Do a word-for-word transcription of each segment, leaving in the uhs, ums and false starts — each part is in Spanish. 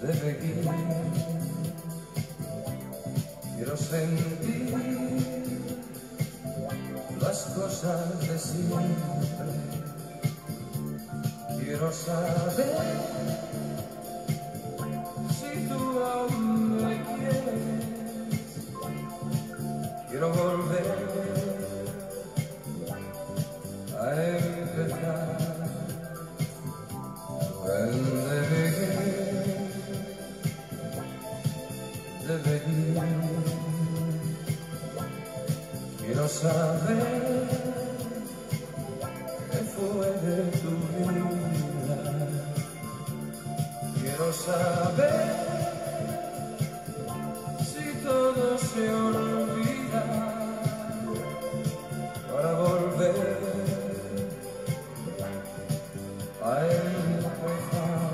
de vivir. Quiero sentir las cosas de siempre. Quiero saber si tú aún me quieres. Quiero volver a empezar. When the beginning, the beginning. Quiero saber qué fue de tu vida. Quiero saber si todo se olvida para volver a empezar.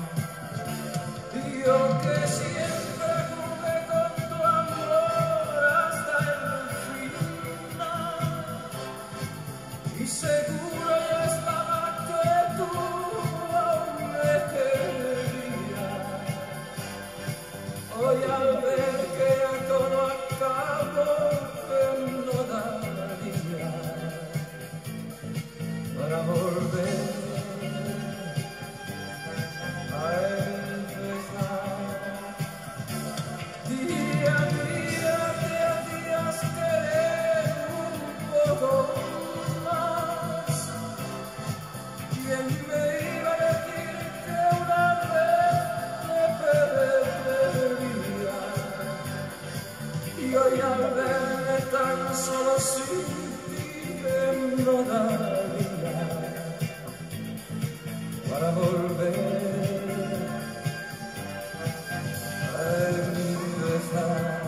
Yo que siempre jugué con tu amor hasta el final, y seguro ya estaba que tú aún me querías. Hoy al ver que todo acabó, no daría para volver a empezar. Día a día te hacías querer un poco más. ¿Quién me iba a decir que una vez te perdería? Y hoy al verme tan solo sin ti, no daría para volver a empezar.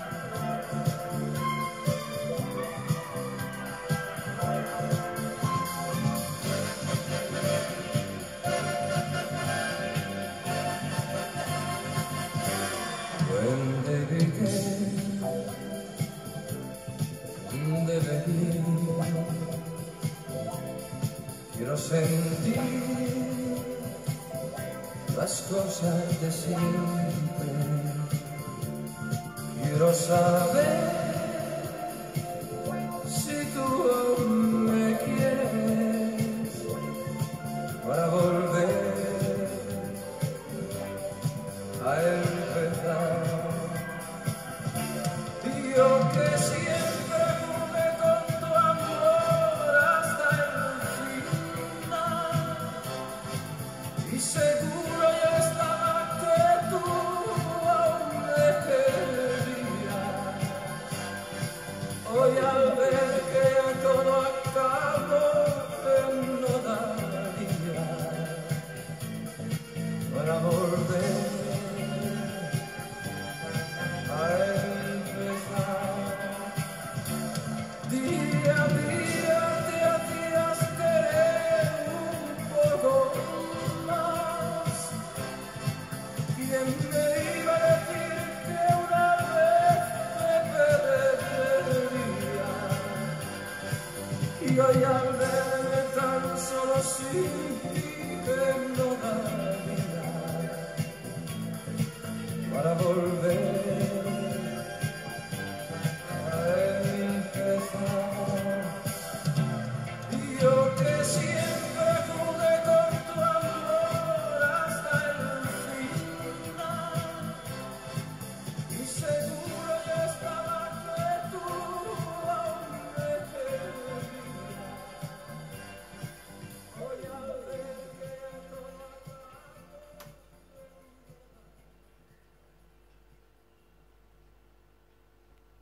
When they began, de venir, quiero sentir las cosas de siempre. Quiero saber si tú aún me quieres para volver a empezar. Yo que siempre jugué con tu amor hasta el final, y seguro ya estaba que tú aún me querías. Hoy al ver que todo acabó, no daría para volver a empezar. Día a día te hacías querer un poco más. ¿Quién me iba a decir que una vez me perdería? Y hoy al verme tan solo sin ti, no daría